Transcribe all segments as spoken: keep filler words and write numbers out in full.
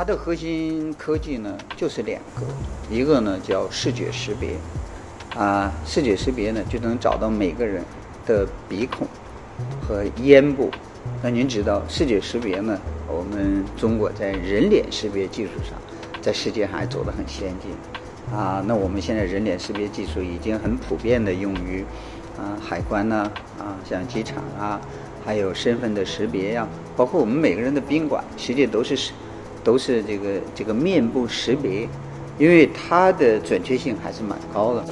的核心科技呢就是两个，一个呢叫视觉识别，啊，视觉识别呢就能找到每个人的鼻孔和咽部。那您知道视觉识别呢，我们中国在人脸识别技术上，在世界还走得很先进，啊，那我们现在人脸识别技术已经很普遍的用于，啊，海关呐，啊，像机场啊，还有身份的识别呀、啊，包括我们每个人的宾馆，实际都是都是这个这个面部识别，因为它的准确性还是蛮高的。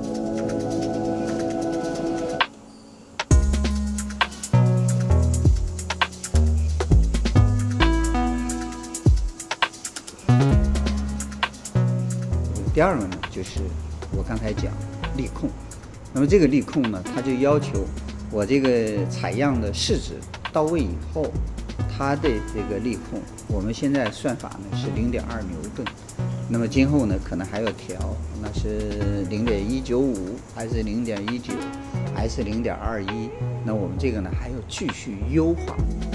第二个呢，就是我刚才讲力控。那么这个力控呢，它就要求我这个采样的试纸到位以后，它的这个力控，我们现在算法呢是零点二牛顿。那么今后呢，可能还要调，那是零点一九五，还是零点一九，还是零点二一？那我们这个呢还要继续优化。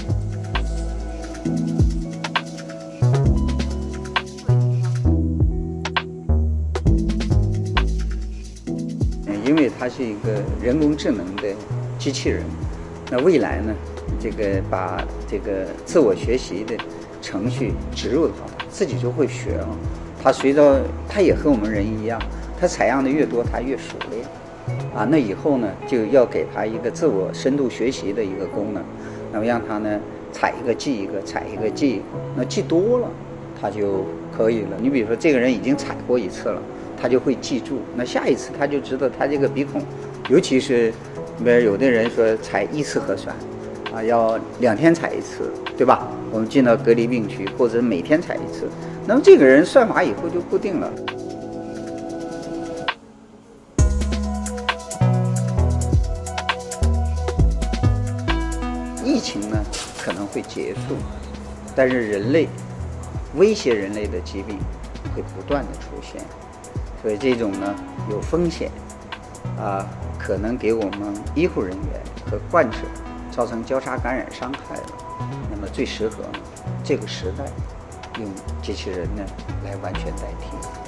因为它是一个人工智能的机器人，那未来呢，这个把这个自我学习的程序植入到它，自己就会学了。它随着它也和我们人一样，它采样的越多，它越熟练啊。那以后呢，就要给它一个自我深度学习的一个功能，那么让它呢采一个记一个，采一个记一个，那记多了，它就可以了。你比如说，这个人已经采过一次了。他就会记住，那下一次他就知道他这个鼻孔，尤其是，比如有的人说采一次核酸，啊，要两天采一次，对吧？我们进到隔离病区，或者每天采一次，那么这个人算法以后就固定了。疫情呢可能会结束，但是人类威胁人类的疾病会不断的出现。所以这种呢有风险，啊，可能给我们医护人员和患者造成交叉感染伤害了。那么最适合呢这个时代用机器人呢来完全代替。